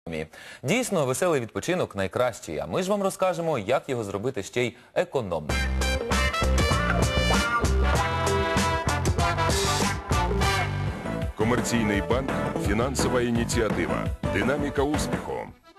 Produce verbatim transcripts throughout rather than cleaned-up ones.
Дійсно, веселий відпочинок найкращий, а ми ж вам розкажемо, як його зробити ще й економно. Комерційний банк – фінансова ініціатива. Динаміка успіху.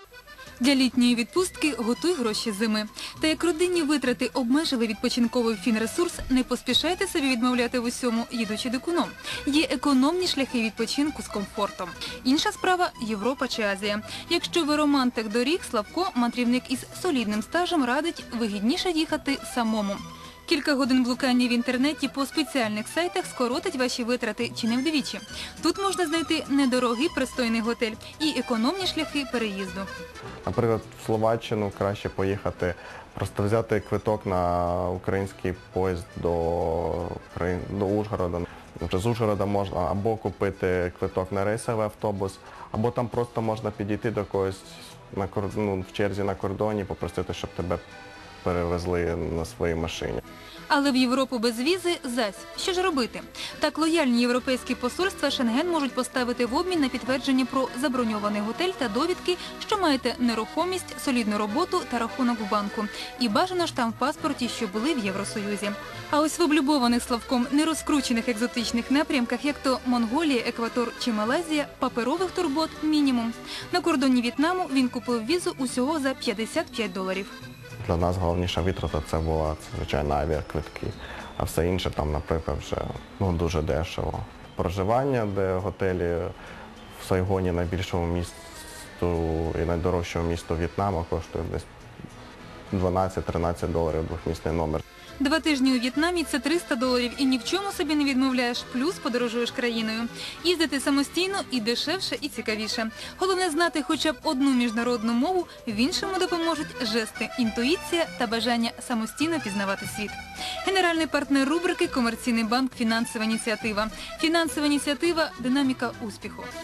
Для літньої відпустки готуй гроші зими. Та як родинні витрати обмежили відпочинковий фінресурс, не поспішайте собі відмовляти в усьому, їдучи дикуном. Є економні шляхи відпочинку з комфортом. Інша справа – Європа чи Азія. Якщо ви романтик доріг, Славко, мандрівник із солідним стажем, радить вигідніше їхати самому. Кілька годин блукання в інтернеті по спеціальних сайтах скоротить ваші витрати чи не вдвічі. Тут можна знайти недорогий пристойний готель і економні шляхи переїзду. Наприклад, в Словаччину краще поїхати, просто взяти квиток на український поїзд до, до Ужгорода. Вже з Ужгорода можна або купити квиток на рейсовий автобус, або там просто можна підійти до когось на, ну, в черзі на кордоні, попросити, щоб тебе перевезли на своїй машині. Але в Європу без візи – зась. Що ж робити? Так лояльні європейські посольства Шенген можуть поставити в обмін на підтвердження про заброньований готель та довідки, що маєте нерухомість, солідну роботу та рахунок в банку. І бажано штамп в паспорті, що були в Євросоюзі. А ось в облюбованих Славком нерозкручених екзотичних напрямках, як то Монголія, Еквадор чи Малайзія, паперових турбот – мінімум. На кордоні В'єтнаму він купив візу усього за п'ятдесят п'ять доларів. Для нас головніша витрата це була, звичайно, авіаквитки, а все інше там, наприклад, вже ну, дуже дешево. Проживання, де готелі в Сайгоні, найбільшому місту і найдорожчому місту В'єтнаму, коштує десь дванадцять-тринадцять доларів двохмісний номер. Два тижні у В'єтнамі – це триста доларів і ні в чому собі не відмовляєш, плюс подорожуєш країною. Їздити самостійно і дешевше, і цікавіше. Головне знати хоча б одну міжнародну мову, в іншому допоможуть жести, інтуїція та бажання самостійно пізнавати світ. Генеральний партнер рубрики – Комерційний банк «Фінансова ініціатива». Фінансова ініціатива – динаміка успіху.